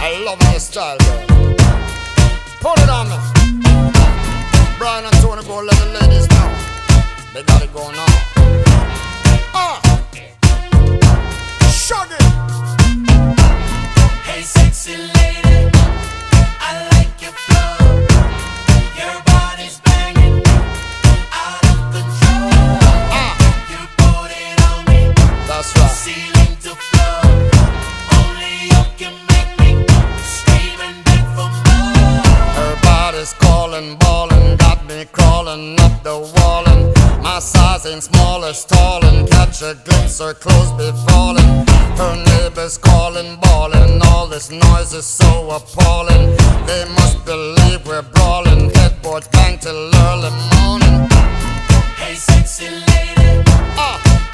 I love your style, girl. Put it on me. Brian and Tony, go let the ladies know. They got it going on. Shuggy. Hey, sexy lady, I like your flow. Your body's banging, out of control. You put it on me, That's right. ceiling to floor. Only you can make me scream and beg for more. Her body's calling, ballin', got me crawling up the wall, and my size ain't small, it's tall, and catch a glimpse, her clothes be falling. Her neighbors calling, bawling, all this noise is so appalling. They must believe we're brawling, headboard bang till early morning. Hey, sexy lady,